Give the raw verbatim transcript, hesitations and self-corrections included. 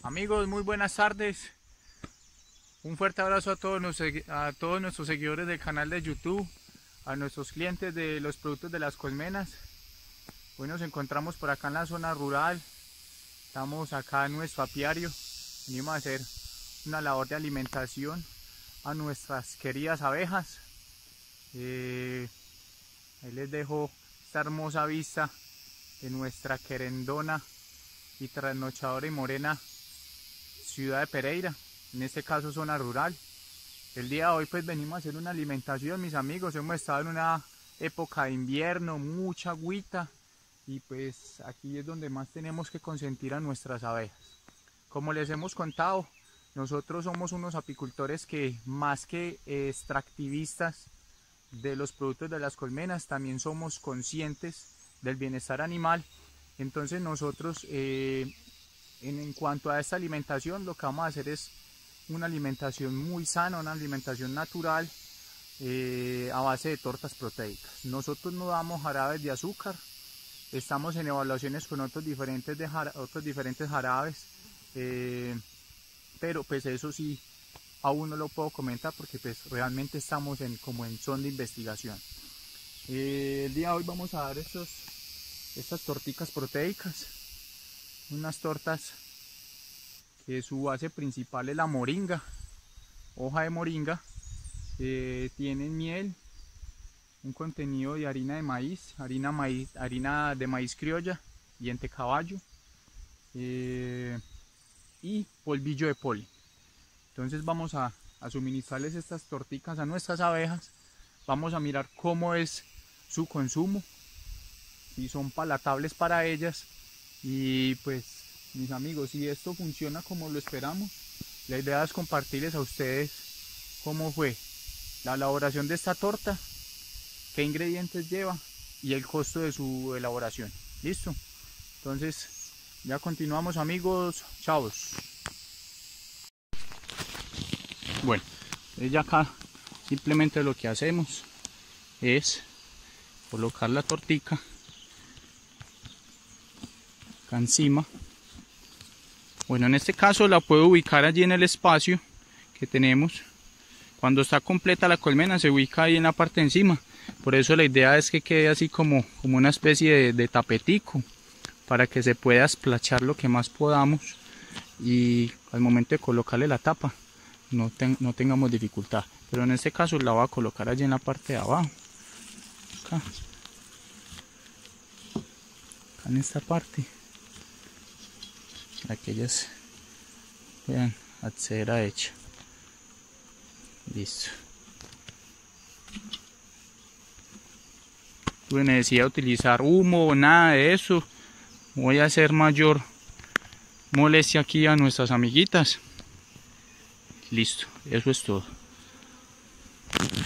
Amigos, muy buenas tardes. Un fuerte abrazo a todos, nuestros, a todos nuestros seguidores del canal de YouTube, a nuestros clientes de los productos de las colmenas. Hoy nos encontramos por acá en la zona rural. Estamos acá en nuestro apiario. Venimos a hacer una labor de alimentación a nuestras queridas abejas. Eh, ahí les dejo esta hermosa vista de nuestra querendona y trasnochadora y morena ciudad de Pereira, en este caso zona rural. El día de hoy pues venimos a hacer una alimentación, mis amigos. Hemos estado en una época de invierno, mucha agüita, y pues aquí es donde más tenemos que consentir a nuestras abejas. Como les hemos contado, nosotros somos unos apicultores que, más que extractivistas de los productos de las colmenas, también somos conscientes del bienestar animal. Entonces nosotros eh, en, en cuanto a esta alimentación, lo que vamos a hacer es una alimentación muy sana, una alimentación natural, eh, a base de tortas proteicas. Nosotros no damos jarabes de azúcar. Estamos en evaluaciones con otros diferentes, de jara, otros diferentes jarabes, eh, pero pues eso sí aún no lo puedo comentar porque pues realmente estamos en, como en son de investigación. Eh, el día de hoy vamos a dar estos, estas torticas proteicas, unas tortas que su base principal es la moringa, hoja de moringa. Eh, tienen miel, un contenido de harina de maíz, harina, maíz, harina de maíz criolla, diente caballo, eh, y polvillo de polen. Entonces vamos a, a suministrarles estas torticas a nuestras abejas. Vamos a mirar cómo es su consumo, si son palatables para ellas. Y pues, mis amigos, si esto funciona como lo esperamos, la idea es compartirles a ustedes cómo fue la elaboración de esta torta, qué ingredientes lleva y el costo de su elaboración. ¿Listo? Entonces ya continuamos, amigos. Chao. Bueno, ya acá simplemente lo que hacemos es colocar la tortica acá encima. Bueno, en este caso la puedo ubicar allí en el espacio que tenemos. Cuando está completa la colmena se ubica ahí en la parte de encima. Por eso la idea es que quede así como, como una especie de, de tapetico, para que se pueda esplachar lo que más podamos y al momento de colocarle la tapa no, ten, no tengamos dificultad. Pero en este caso la voy a colocar allí en la parte de abajo, acá, acá en esta parte, para que ellas puedan acceder a ella. Listo. No tuve necesidad de utilizar humo o nada de eso. Voy a hacer mayor molestia aquí a nuestras amiguitas. Listo, eso es todo.